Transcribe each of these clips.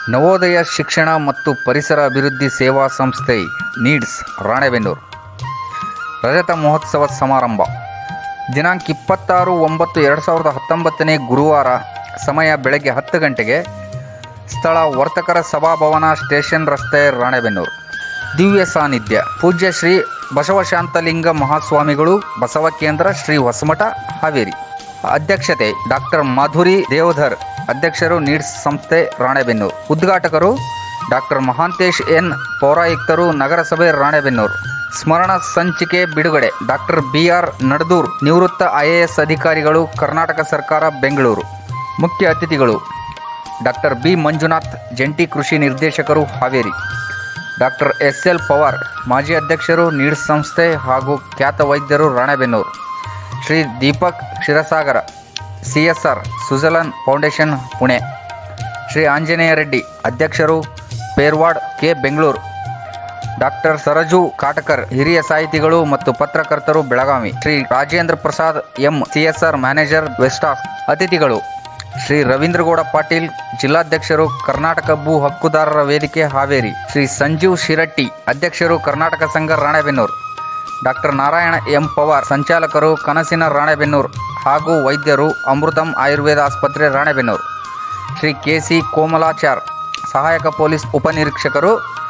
ನವೋದಯ ಶಿಕ್ಷಣ ಮತ್ತು ಪರಿಸರ ಅಭಿವೃದ್ಧಿ ಸೇವಾ ಸಂಸ್ಥೆ ನೀಡ್ಸ್ ರಾಣೆಬೆನ್ನೂರು ರಜತ ಮಹೋತ್ಸವ ಸಮಾರಂಭ ದಿನಾಂಕ 26/9/2019 ಗುರುವಾರ. ಸಮಯ ಬೆಳಗ್ಗೆ 10 ಗಂಟೆಗೆ. ಸ್ಥಳ ವರ್ತಕರ ಸಭಾಭವನ, ಸ್ಟೇಷನ್ ರಸ್ತೆ, ರಾಣೆಬೆನ್ನೂರು. ದಿವ್ಯ ಸಾನ್ನಿಧ್ಯ ಪೂಜ್ಯ ಶ್ರೀ ಬಸವಶಾಂತಲಿಂಗ ಮಹಾಸ್ವಾಮಿಗಳು, ಬಸವ ಕೇಂದ್ರ, ಶ್ರೀ ಹೊಸಮಠ, ಹಾವೇರಿ. ಅಧ್ಯಕ್ಷತೆ ಡಾಕ್ಟರ್ ಮಾಧುರಿ ದೇವಧರ್, ಅಧ್ಯಕ್ಷರು ನೀಡ್ಸ್ ಸಂಸ್ಥೆ ರಾಣೆಬೆನ್ನೂರು. ಉದ್ಘಾಟಕರು ಡಾಕ್ಟರ್ ಮಹಾಂತೇಶ್ ಎನ್, ಪೌರಾಯುಕ್ತರು, ನಗರಸಭೆ ರಾಣೆಬೆನ್ನೂರು. ಸ್ಮರಣ ಸಂಚಿಕೆ ಬಿಡುಗಡೆ ಡಾಕ್ಟರ್ BR ನಡದೂರ್, ನಿವೃತ್ತ IAS ಅಧಿಕಾರಿಗಳು, ಕರ್ನಾಟಕ ಸರ್ಕಾರ, ಬೆಂಗಳೂರು. ಮುಖ್ಯ ಅತಿಥಿಗಳು ಡಾಕ್ಟರ್ B ಮಂಜುನಾಥ್, ಜಂಟಿ ಕೃಷಿ ನಿರ್ದೇಶಕರು, ಹಾವೇರಿ. ಡಾಕ್ಟರ್ SL ಪವಾರ್, ಮಾಜಿ ಅಧ್ಯಕ್ಷರು, ನೀಡ್ಸ್ ಸಂಸ್ಥೆ ಹಾಗೂ ಖ್ಯಾತ ವೈದ್ಯರು, Ranebennur. Shri Deepak Kshirsagar, CSR Switzerland foundation, Pune. Shri Anjaneya Reddy, ಅಧ್ಯಕ್ಷರು, ಪೇರ್ವಾಡ್, K, ಬೆಂಗಳೂರು. ಡಾಕ್ಟರ್ ಸರಜು ಕಾಟಕರ್, ಹಿರಿಯ ಸಾಹಿತಿಗಳು ಮತ್ತು ಪತ್ರಕರ್ತರು, Belagavi. Shri Rajendra Prasad M, CSR manager, ವೆಸ್ಟಾಫ್. ಅತಿಥಿಗಳು ಶ್ರೀ ರವೀಂದ್ರಗೌಡ ಪಾಟೀಲ್, ಜಿಲ್ಲಾಧ್ಯಕ್ಷರು, ಕರ್ನಾಟಕ ಭೂ ಹಕ್ಕುದಾರರ ವೇದಿಕೆ, ಹಾವೇರಿ. ಶ್ರೀ ಸಂಜೀವ್ ಶಿರಟ್ಟಿ, ಅಧ್ಯಕ್ಷರು, ಕರ್ನಾಟಕ ಸಂಘ, ರಾಣೆಬೆನ್ನೂರು. ಡಾಕ್ಟರ್ ನಾರಾಯಣ M ಪವಾರ್, ಸಂಚಾಲಕರು, ಕನಸಿನ ರಾಣೆಬೆನ್ನೂರು ಹಾಗೂ ವೈದ್ಯರು, ಅಮೃತಂ ಆಯುರ್ವೇದ ಆಸ್ಪತ್ರೆ, ರಾಣೆಬೆನ್ನೂರು. ಶ್ರೀ KC ಕೋಮಲಾಚಾರ್, ಸಹಾಯಕ ಪೊಲೀಸ್ ಉಪನಿರೀಕ್ಷಕರು,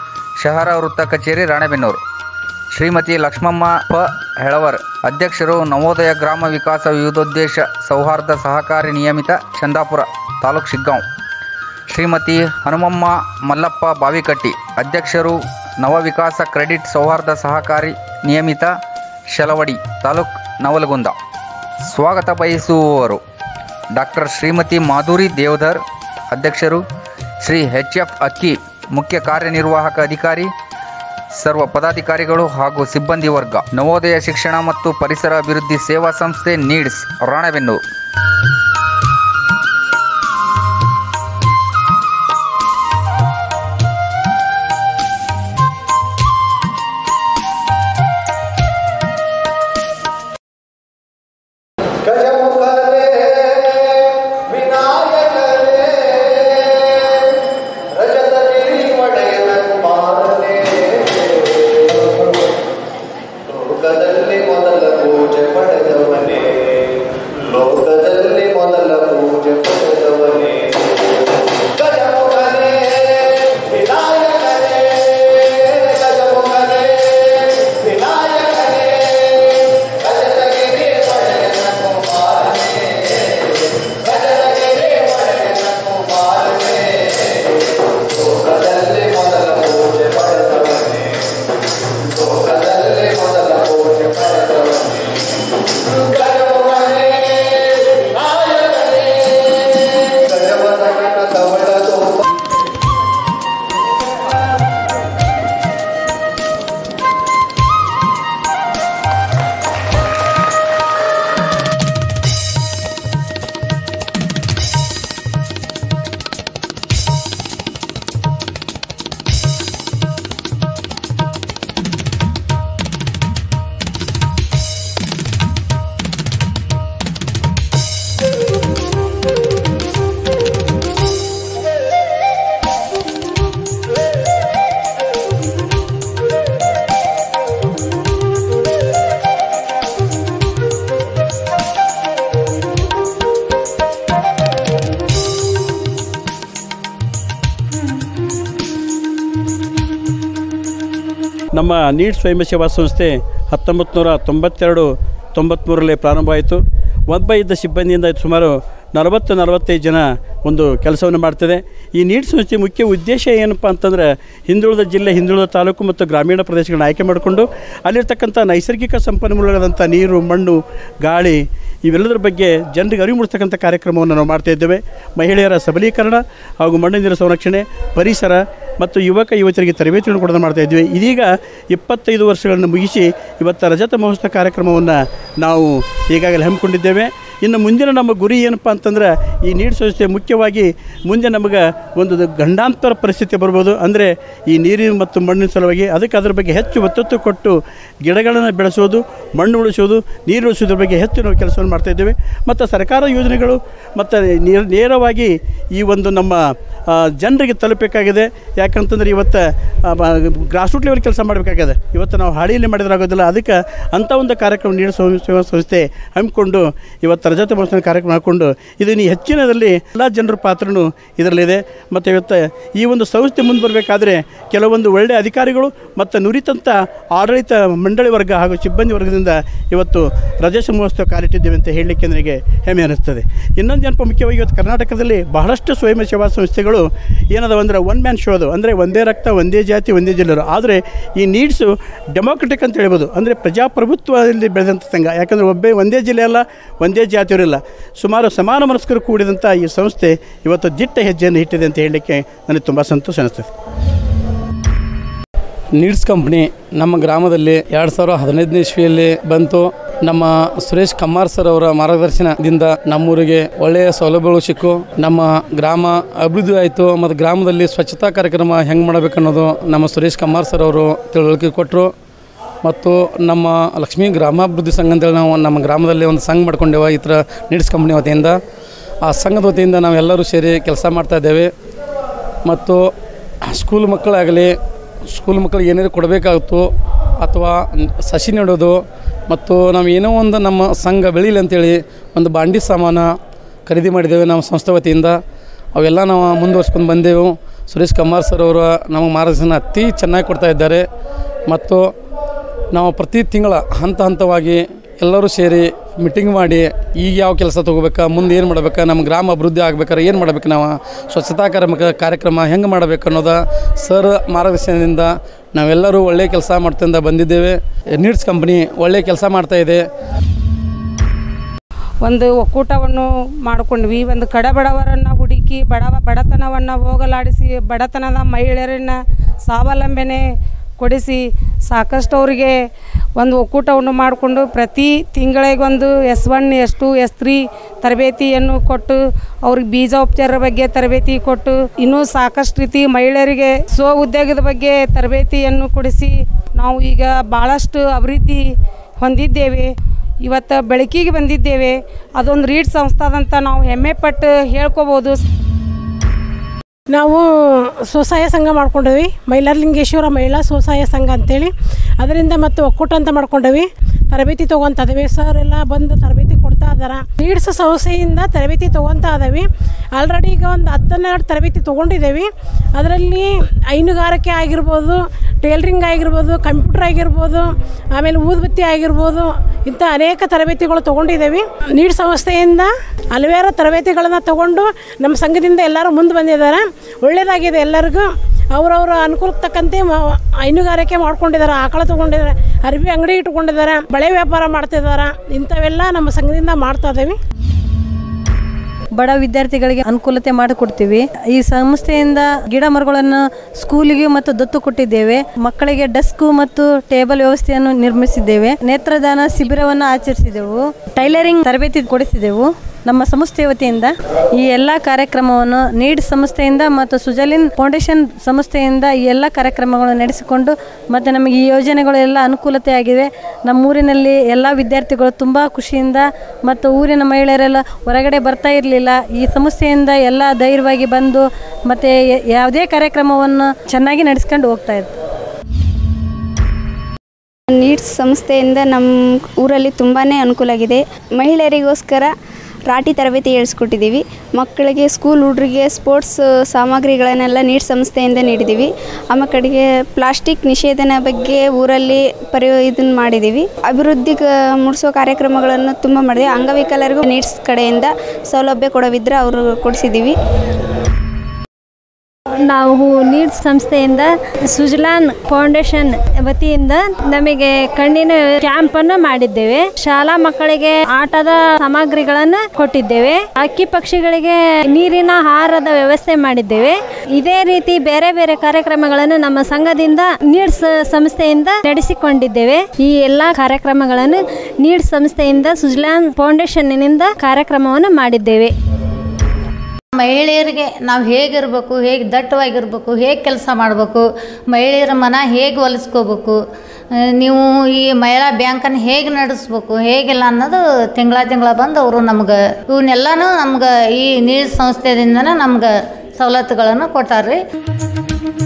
ಶಹರ ವೃತ್ತ ಕಚೇರಿ, ರಾಣೆಬೆನ್ನೂರು. ಶ್ರೀಮತಿ ಲಕ್ಷ್ಮಮ್ಮ ಪ ಹೆಳವರ್, ಅಧ್ಯಕ್ಷರು, ನವೋದಯ ಗ್ರಾಮ ವಿಕಾಸ ವಿವಿಧೋದ್ದೇಶ ಸೌಹಾರ್ದ ಸಹಕಾರಿ ನಿಯಮಿತ, ಚಂದಾಪುರ ತಾಲೂಕು, ಶಿಗ್ಗಾಂವ್. ಶ್ರೀಮತಿ ಹನುಮಮ್ಮ ಮಲ್ಲಪ್ಪ ಬಾವಿಕಟ್ಟಿ, ಅಧ್ಯಕ್ಷರು, ನವವಿಕಾಸ ಕ್ರೆಡಿಟ್ ಸೌಹಾರ್ದ ಸಹಕಾರಿ ನಿಯಮಿತ, ಶಲವಡಿ ತಾಲೂಕು, ನವಲಗುಂದ. ಸ್ವಾಗತ ಬಯಸುವವರು ಡಾಕ್ಟರ್ ಶ್ರೀಮತಿ ಮಾಧುರಿ ದೇವಧರ್, ಅಧ್ಯಕ್ಷರು. ಶ್ರೀ HF ಅಕ್ಕಿ, ಮುಖ್ಯ ಕಾರ್ಯನಿರ್ವಾಹಕ ಅಧಿಕಾರಿ, ಸರ್ವ ಪದಾಧಿಕಾರಿಗಳು ಹಾಗೂ ಸಿಬ್ಬಂದಿ ವರ್ಗ. ನವೋದಯ ಶಿಕ್ಷಣ ಮತ್ತು ಪರಿಸರ ಅಭಿವೃದ್ಧಿ ಸೇವಾ ಸಂಸ್ಥೆ ನೀಡ್ಸ್ ರಾಣೆಬೆನ್ನೂರು. ನಮ್ಮ ನೀಡ್ಸ್ ಸ್ವಯಂ ಸೇವಾ ಸಂಸ್ಥೆ 1992-93ರಲ್ಲಿ ಪ್ರಾರಂಭ ಆಯಿತು. ಒಬ್ಬ ಇದ್ದ ಸಿಬ್ಬಂದಿಯಿಂದ ಸುಮಾರು 40-45 ಜನ ಒಂದು ಕೆಲಸವನ್ನು ಮಾಡ್ತದೆ. ಈ ನೀಡ್ಸ್ ಸಂಸ್ಥೆ ಮುಖ್ಯ ಉದ್ದೇಶ ಏನಪ್ಪ ಅಂತಂದರೆ, ಹಿಂದುಳಿದ ಜಿಲ್ಲೆ, ಹಿಂದುಳಿದ ತಾಲೂಕು ಮತ್ತು ಗ್ರಾಮೀಣ ಪ್ರದೇಶಗಳನ್ನ ಆಯ್ಕೆ ಮಾಡಿಕೊಂಡು ಅಲ್ಲಿರ್ತಕ್ಕಂಥ ನೈಸರ್ಗಿಕ ಸಂಪನ್ಮೂಲಗಳಾದಂಥ ನೀರು, ಮಣ್ಣು, ಗಾಳಿ ಇವೆಲ್ಲದರ ಬಗ್ಗೆ ಜನರಿಗೆ ಅರಿವು ಮೂಡಿಸ್ತಕ್ಕಂಥ ಕಾರ್ಯಕ್ರಮವನ್ನು ನಾವು ಮಾಡ್ತಾಯಿದ್ದೇವೆ. ಮಹಿಳೆಯರ ಸಬಲೀಕರಣ ಹಾಗೂ ಮಣ್ಣು ನೀರು ಸಂರಕ್ಷಣೆ, ಪರಿಸರ ಮತ್ತು ಯುವಕರಿಗೆ ತರಬೇತಿಯನ್ನು ಕೂಡ ಮಾಡ್ತಾಯಿದ್ವಿ. ಇದೀಗ 25 ವರ್ಷಗಳನ್ನು ಮುಗಿಸಿ ಇವತ್ತು ರಜತ ಮಹೋತ್ಸವ ಕಾರ್ಯಕ್ರಮವನ್ನು ನಾವು ಈಗಾಗಲೇ ಹಮ್ಮಿಕೊಂಡಿದ್ದೇವೆ. ಇನ್ನು ಮುಂದಿನ ನಮ್ಮ ಗುರಿ ಏನಪ್ಪ ಅಂತಂದ್ರೆ ಈ ನೀಡ್ಸ್ ವ್ಯವಸ್ಥೆ ಮುಖ್ಯವಾಗಿ ಮುಂದೆ ನಮಗೆ ಒಂದು ಗಂಡಾಂತರ ಪರಿಸ್ಥಿತಿ ಬರ್ಬೋದು. ಅಂದರೆ ಈ ನೀರಿನ ಮತ್ತು ಮಣ್ಣಿನ ಸಲುವಾಗಿ ಅದಕ್ಕೆ ಅದರ ಬಗ್ಗೆ ಹೆಚ್ಚು ಒತ್ತು ಕೊಟ್ಟು ಗಿಡಗಳನ್ನು ಬೆಳೆಸೋದು, ಮಣ್ಣು ಉಳಿಸೋದು, ನೀರು ಉಳಿಸೋದ್ರ ಬಗ್ಗೆ ಹೆಚ್ಚು ನಾವು ಕೆಲಸವನ್ನು ಮಾಡ್ತಾಯಿದ್ದೇವೆ. ಮತ್ತು ಸರ್ಕಾರ ಯೋಜನೆಗಳು ಮತ್ತು ನೇರವಾಗಿ ಈ ಒಂದು ನಮ್ಮ ಜನರಿಗೆ ತಲುಪಬೇಕಾಗಿದೆ. ಯಾಕಂತಂದ್ರೆ ಇವತ್ತು ಗ್ರಾಸ್ರೂಟ್ ಲೆವೆಲ್ ಕೆಲಸ ಮಾಡಬೇಕಾಗಿದೆ. ಇವತ್ತು ನಾವು ಹಾಡಿಯಲ್ಲಿ ಮಾಡಿದ್ರಾಗೋದಿಲ್ಲ. ಅದಕ್ಕೆ ಅಂಥ ಒಂದು ಕಾರ್ಯಕ್ರಮ ನೀಡೋ ಸೇವಾ ಸಂಸ್ಥೆ ಹಮ್ಮಿಕೊಂಡು ಇವತ್ತು ರಜತ ಮಹೋತ್ಸವ ಕಾರ್ಯಕ್ರಮ ಹಾಕ್ಕೊಂಡು ಇದನ್ನು ಹೆಚ್ಚಿನದಲ್ಲಿ ಎಲ್ಲ ಜನರ ಪಾತ್ರನೂ ಇದರಲ್ಲಿದೆ. ಮತ್ತು ಇವತ್ತು ಈ ಒಂದು ಸಂಸ್ಥೆ ಮುಂದೆ ಬರಬೇಕಾದ್ರೆ ಕೆಲವೊಂದು ಒಳ್ಳೆಯ ಅಧಿಕಾರಿಗಳು ಮತ್ತು ನುರಿತಂಥ ಆಡಳಿತ ಮಂಡಳಿ ವರ್ಗ ಹಾಗೂ ಸಿಬ್ಬಂದಿ ವರ್ಗದಿಂದ ಇವತ್ತು ರಜತ ಮಹೋತ್ಸವ ಕಾಲಿಟ್ಟಿದ್ದೇವೆ ಅಂತ ಹೇಳಲಿಕ್ಕೆ ನನಗೆ ಹೆಮ್ಮೆ ಅನ್ನಿಸ್ತದೆ. ಇನ್ನೊಂದು ಏನಪ್ಪ ಮುಖ್ಯವಾಗಿ ಇವತ್ತು ಕರ್ನಾಟಕದಲ್ಲಿ ಬಹಳಷ್ಟು ಸ್ವಯಂ ಸೇವಾ ಸಂಸ್ಥೆಗಳು ಏನದಾವ ಅಂದರೆ ಒನ್ ಮ್ಯಾನ್ ಶೋ ಅದು. ಅಂದರೆ ಒಂದೇ ರಕ್ತ, ಒಂದೇ ಜಾತಿ, ಒಂದೇ ಜಿಲ್ಲೆರು. ಆದರೆ ಈ ನೀಡ್ಸು ಡೆಮೋಕ್ರೆಟಿಕ್ ಅಂತ ಹೇಳ್ಬೋದು. ಅಂದರೆ ಪ್ರಜಾಪ್ರಭುತ್ವದಲ್ಲಿ ಬೆಳೆದಂಥ ಸಂಘ. ಯಾಕಂದರೆ ಒಂದೇ ಜಿಲ್ಲೆ ಅಲ್ಲ, ಒಂದೇ ಜಾತಿಯವರಿಲ್ಲ, ಸುಮಾರು ಸಮಾನ ಮನಸ್ಕರು ಕೂಡಿದಂಥ ಈ ಸಂಸ್ಥೆ ಇವತ್ತು ದಿಟ್ಟ ಹೆಜ್ಜೆಯನ್ನು ಇಟ್ಟಿದೆ ಅಂತ ಹೇಳಲಿಕ್ಕೆ ನನಗೆ ತುಂಬ ಸಂತೋಷ ಅನಿಸ್ತದೆ. ನೀಡ್ಸ್ ಕಂಪ್ನಿ ನಮ್ಮ ಗ್ರಾಮದಲ್ಲಿ 2015ನೇ ಇಸ್ವಿಯಲ್ಲಿ ಬಂತು. ನಮ್ಮ ಸುರೇಶ್ ಕಮ್ಮಾರ್ ಸರ್ ಅವರ ಮಾರ್ಗದರ್ಶನದಿಂದ ನಮ್ಮೂರಿಗೆ ಒಳ್ಳೆಯ ಸೌಲಭ್ಯಗಳು ಸಿಕ್ಕು. ನಮ್ಮ ಗ್ರಾಮ ಅಭಿವೃದ್ಧಿ ಆಯಿತು. ಮತ್ತು ಗ್ರಾಮದಲ್ಲಿ ಸ್ವಚ್ಛತಾ ಕಾರ್ಯಕ್ರಮ ಹೆಂಗೆ ಮಾಡಬೇಕನ್ನೋದು ನಮ್ಮ ಸುರೇಶ್ ಕಮ್ಮಾರ್ ಸರ್ ಅವರು ತಿಳುವಳಿಕೆ ಕೊಟ್ಟರು. ಮತ್ತು ನಮ್ಮ ಲಕ್ಷ್ಮೀ ಗ್ರಾಮಾಭಿವೃದ್ಧಿ ಸಂಘ ಅಂತೇಳಿ ನಾವು ನಮ್ಮ ಗ್ರಾಮದಲ್ಲಿ ಒಂದು ಸಂಘ ಮಾಡ್ಕೊಂಡೇವೆ ಈ ಥರ ನೀಡ್ಸ್ ಕಂಪ್ನಿ ವತಿಯಿಂದ. ಆ ಸಂಘದ ವತಿಯಿಂದ ನಾವೆಲ್ಲರೂ ಸೇರಿ ಕೆಲಸ ಮಾಡ್ತಾಯಿದ್ದೇವೆ. ಮತ್ತು ಸ್ಕೂಲ್ ಮಕ್ಕಳಿಗೆ ಏನಾದ್ರು ಕೊಡಬೇಕಾಗುತ್ತೋ ಅಥವಾ ಸಸಿ ನೆಡೋದು, ಮತ್ತು ನಾವು ಏನೋ ಒಂದು ನಮ್ಮ ಸಂಘ ಬೆಳೀಲಿ ಅಂತೇಳಿ ಒಂದು ಬಾಂಡಿ ಸಾಮಾನು ಖರೀದಿ ಮಾಡಿದ್ದೇವೆ ನಮ್ಮ ಸಂಸ್ಥೆ ವತಿಯಿಂದ. ಅವೆಲ್ಲ ನಾವು ಮುಂದುವರ್ಸ್ಕೊಂಡು ಬಂದೆವು. ಸುರೇಶ್ ಕಮ್ಮಾರ್ ಸರ್ ಅವರು ನಮಗೆ ಮಾರ್ಗದರ್ಶನ ಅತಿ ಚೆನ್ನಾಗಿ ಕೊಡ್ತಾ ಇದ್ದಾರೆ. ಮತ್ತು ನಾವು ಪ್ರತಿ ತಿಂಗಳ ಹಂತವಾಗಿ ಎಲ್ಲರೂ ಸೇರಿ ಮೀಟಿಂಗ್ ಮಾಡಿ ಈಗ ಯಾವ ಕೆಲಸ ತೊಗೋಬೇಕಾ, ಮುಂದೆ ಏನು ಮಾಡ್ಬೇಕಾ, ನಮ್ಮ ಗ್ರಾಮ ಅಭಿವೃದ್ಧಿ ಆಗ್ಬೇಕಾದ್ರೆ ಏನು ಮಾಡ್ಬೇಕು, ನಾವು ಸ್ವಚ್ಛತಾ ಕಾರ್ಯಕ್ರಮ ಹೆಂಗೆ ಮಾಡಬೇಕು ಅನ್ನೋದು ಸರ್ ಮಾರ್ಗದರ್ಶನದಿಂದ ನಾವೆಲ್ಲರೂ ಒಳ್ಳೆಯ ಕೆಲಸ ಮಾಡ್ತಾ ಬಂದಿದ್ದೇವೆ. ನೀಡ್ಸ್ ಕಂಪ್ನಿ ಒಳ್ಳೆಯ ಕೆಲಸ ಮಾಡ್ತಾಯಿದೆ. ಒಂದು ಒಕ್ಕೂಟವನ್ನು ಮಾಡಿಕೊಂಡ್ವಿ. ಒಂದು ಕಡಬಡವರನ್ನು ಹುಡುಕಿ ಬಡತನವನ್ನು ಹೋಗಲಾಡಿಸಿ ಬಡತನದ ಮಹಿಳೆಯರನ್ನು ಸ್ವಾವಲಂಬನೆ ಕೊಡಿಸಿ ಸಾಕಷ್ಟು ಅವರಿಗೆ ಒಂದು ಒಕ್ಕೂಟವನ್ನು ಮಾಡಿಕೊಂಡು ಪ್ರತಿ ತಿಂಗಳಿಗೊಂದು S1, S2, S3 ತರಬೇತಿಯನ್ನು ಕೊಟ್ಟು ಅವ್ರಿಗೆ ಬೀಜೋಪಚಾರದ ಬಗ್ಗೆ ತರಬೇತಿ ಕೊಟ್ಟು ಇನ್ನೂ ಸಾಕಷ್ಟು ರೀತಿ ಮಹಿಳೆಯರಿಗೆ ಸ್ವ ಉದ್ಯೋಗದ ಬಗ್ಗೆ ತರಬೇತಿಯನ್ನು ಕೊಡಿಸಿ ನಾವು ಈಗ ಭಾಳಷ್ಟು ಅಭಿವೃದ್ಧಿ ಹೊಂದಿದ್ದೇವೆ. ಇವತ್ತು ಬೆಳಕಿಗೆ ಬಂದಿದ್ದೇವೆ. ಅದೊಂದು ರೀಡ್ ಸಂಸ್ಥಾದಂತ ನಾವು ಹೆಮ್ಮೆ ಪಟ್ಟು ಹೇಳ್ಕೋಬೋದು. ನಾವು ಸ್ವಸಹಾಯ ಸಂಘ ಮಾಡ್ಕೊಂಡೇವಿ, ಮೈಲಾರಲಿಂಗೇಶ್ವರ ಮಹಿಳಾ ಸ್ವಸಹಾಯ ಸಂಘ ಅಂತೇಳಿ. ಅದರಿಂದ ಮತ್ತು ಒಕ್ಕೂಟ ಅಂತ ಮಾಡ್ಕೊಂಡೇವಿ. ತರಬೇತಿ ತೊಗೊತಾ ಇದ್ದೇವೆ. ಸರ್ ಎಲ್ಲ ಬಂದು ತರಬೇತಿ ಕೊಡ್ತಾ ಇದ್ದಾರೆ. ನೀಡ್ಸ್ ಸಂಸ್ಥೆಯಿಂದ ತರಬೇತಿ ತೊಗೊತಾ ಇದ್ದೇವೆ. ಆಲ್ರೆಡಿ ಈಗ ಒಂದು 12 ತರಬೇತಿ ತೊಗೊಂಡಿದ್ದೇವೆ. ಅದರಲ್ಲಿ ಹೈನುಗಾರಿಕೆ ಆಗಿರ್ಬೋದು, ಟೇಲರಿಂಗ್ ಆಗಿರ್ಬೋದು, ಕಂಪ್ಯೂಟರ್ ಆಗಿರ್ಬೋದು, ಆಮೇಲೆ ಊದುಬತ್ತಿ ಆಗಿರ್ಬೋದು, ಇಂಥ ಅನೇಕ ತರಬೇತಿಗಳು ತೊಗೊಂಡಿದ್ದೇವೆ. ನೀಡ್ಸ್ ಸಂಸ್ಥೆಯಿಂದ ಹಲವಾರು ತರಬೇತಿಗಳನ್ನು ತೊಗೊಂಡು ನಮ್ಮ ಸಂಘದಿಂದ ಎಲ್ಲರೂ ಮುಂದೆ ಬಂದಿದ್ದಾರೆ. ಒಳ್ಳೆಯದಾಗಿದೆ ಎಲ್ಲರಿಗೂ. ಅವರವರ ಅನುಕೂಲಕ್ಕೆ ತಕ್ಕಂತೆ ಹೈನುಗಾರಿಕೆ ಮಾಡ್ಕೊಂಡಿದ್ದಾರೆ, ಆಕಳ ತೊಗೊಂಡಿದ್ದಾರೆ, ಅರಿವಿ ಅಂಗಡಿ ಇಟ್ಕೊಂಡಿದ್ದಾರೆ, ಬಳೆ ವ್ಯಾಪಾರ ಮಾಡ್ತಿದ್ದಾರೆ. ಇಂಥವೆಲ್ಲ ನಮ್ಮ ಸಂಘದಿಂದ ಮಾಡ್ತಾ ಇದ್ದೇವೆ. ಬಡ ವಿದ್ಯಾರ್ಥಿಗಳಿಗೆ ಅನುಕೂಲತೆ ಮಾಡಿಕೊಡ್ತೀವಿ. ಈ ಸಂಸ್ಥೆಯಿಂದ ಗಿಡ ಮರಗಳನ್ನು ಸ್ಕೂಲಿಗೆ ಮತ್ತು ದತ್ತು ಕೊಟ್ಟಿದ್ದೇವೆ. ಮಕ್ಕಳಿಗೆ ಡೆಸ್ಕ್ ಮತ್ತು ಟೇಬಲ್ ವ್ಯವಸ್ಥೆಯನ್ನು ನಿರ್ಮಿಸಿದ್ದೇವೆ. ನೇತ್ರದಾನ ಶಿಬಿರವನ್ನು ಆಚರಿಸಿದೆವು. ಟೈಲರಿಂಗ್ ತರಬೇತಿ ಕೊಡಿಸಿದೆವು. ನಮ್ಮ ಸಂಸ್ಥೆ ವತಿಯಿಂದ ಈ ಎಲ್ಲ ಕಾರ್ಯಕ್ರಮವನ್ನು ನೀಡ್ ಸಂಸ್ಥೆಯಿಂದ ಮತ್ತು ಸುಜಲಿನ್ ಫೌಂಡೇಶನ್ ಸಂಸ್ಥೆಯಿಂದ ಈ ಎಲ್ಲ ಕಾರ್ಯಕ್ರಮಗಳನ್ನು ನಡೆಸಿಕೊಂಡು ಮತ್ತು ನಮಗೆ ಈ ಯೋಜನೆಗಳೆಲ್ಲ ಅನುಕೂಲತೆ ಆಗಿವೆ. ನಮ್ಮೂರಿನಲ್ಲಿ ಎಲ್ಲ ವಿದ್ಯಾರ್ಥಿಗಳು ತುಂಬ ಖುಷಿಯಿಂದ ಮತ್ತು ಊರಿನ ಮಹಿಳೆಯರೆಲ್ಲ ಹೊರಗಡೆ ಬರ್ತಾ ಇರಲಿಲ್ಲ. ಈ ಸಂಸ್ಥೆಯಿಂದ ಎಲ್ಲ ಧೈರ್ಯವಾಗಿ ಬಂದು ಮತ್ತು ಯಾವುದೇ ಕಾರ್ಯಕ್ರಮವನ್ನು ಚೆನ್ನಾಗಿ ನಡೆಸ್ಕೊಂಡು ಹೋಗ್ತಾ ಇತ್ತು. ನೀಡ್ಸ್ ಸಂಸ್ಥೆಯಿಂದ ನಮ್ಮ ಊರಲ್ಲಿ ತುಂಬಾ ಅನುಕೂಲ ಆಗಿದೆ. ಮಹಿಳೆಯರಿಗೋಸ್ಕರ ರಾಟಿ ತರಬೇತಿ ಹೇಳಿಸ್ಕೊಟ್ಟಿದ್ದೀವಿ. ಮಕ್ಕಳಿಗೆ ಸ್ಕೂಲ್ ಹುಡುಗರಿಗೆ ಸ್ಪೋರ್ಟ್ಸ್ ಸಾಮಗ್ರಿಗಳನ್ನೆಲ್ಲ ನೀಡ್ಸ್ ಸಂಸ್ಥೆಯಿಂದ ನೀಡಿದ್ದೀವಿ. ಆಮೇಲೆ ಕಡೆಗೆ ಪ್ಲಾಸ್ಟಿಕ್ ನಿಷೇಧನ ಬಗ್ಗೆ ಊರಲ್ಲಿ ಇದನ್ನು ಮಾಡಿದ್ದೀವಿ. ಅಭಿವೃದ್ಧಿ ಮೂಡಿಸೋ ಕಾರ್ಯಕ್ರಮಗಳನ್ನು ತುಂಬ ಮಾಡಿದ್ದೀವಿ. ಅಂಗವಿಕಲರಿಗೂ ನೀಡ್ಸ್ ಕಡೆಯಿಂದ ಸೌಲಭ್ಯ ಕೊಡೋವಿದ್ರೆ ಅವರು ಕೊಡಿಸಿದ್ದೀವಿ. ನಾವು ನೀಡ್ಸ್ ಸಂಸ್ಥೆಯಿಂದ ಸುಜಲಾನ್ ಫೌಂಡೇಶನ್ ವತಿಯಿಂದ ನಮಗೆ ಕಣ್ಣಿನ ಕ್ಯಾಂಪ್ ಅನ್ನು ಮಾಡಿದ್ದೇವೆ. ಶಾಲಾ ಮಕ್ಕಳಿಗೆ ಆಟದ ಸಾಮಗ್ರಿಗಳನ್ನು ಕೊಟ್ಟಿದ್ದೇವೆ. ಅಕ್ಕಿ ಪಕ್ಷಿಗಳಿಗೆ ನೀರಿನ ಆಹಾರದ ವ್ಯವಸ್ಥೆ ಮಾಡಿದ್ದೇವೆ. ಇದೇ ರೀತಿ ಬೇರೆ ಬೇರೆ ಕಾರ್ಯಕ್ರಮಗಳನ್ನು ನಮ್ಮ ಸಂಘದಿಂದ ನೀಡ್ಸ್ ಸಂಸ್ಥೆಯಿಂದ ನಡೆಸಿಕೊಂಡಿದ್ದೇವೆ. ಈ ಎಲ್ಲಾ ಕಾರ್ಯಕ್ರಮಗಳನ್ನು ನೀಡ್ಸ್ ಸಂಸ್ಥೆಯಿಂದ ಸುಜಲಾನ್ ಫೌಂಡೇಶನ್ನಿಂದ ಕಾರ್ಯಕ್ರಮವನ್ನು ಮಾಡಿದ್ದೇವೆ. ಮಹಿಳೆಯರಿಗೆ ನಾವು ಹೇಗಿರಬೇಕು, ಹೇಗೆ ದಟ್ಟವಾಗಿರಬೇಕು, ಹೇಗೆ ಕೆಲಸ ಮಾಡಬೇಕು, ಮಹಿಳೆಯರ ಮನ ಹೇಗೆ ಹೊಲಿಸ್ಕೋಬೇಕು, ನೀವು ಈ ಮಹಿಳಾ ಬ್ಯಾಂಕನ್ನು ಹೇಗೆ ನಡೆಸ್ಬೇಕು, ಹೇಗಿಲ್ಲ ಅನ್ನೋದು ತಿಂಗಳ ಬಂದು ಅವರು ನಮ್ಗೆ ಇವನ್ನೆಲ್ಲನೂ ನಮ್ಗೆ ಈ ನೀಡ್ಸ್ ಸಂಸ್ಥೆಯಿಂದನೇ ನಮ್ಗೆ ಸವಲತ್ತುಗಳನ್ನು ಕೊಟ್ಟಾರ್ರಿ.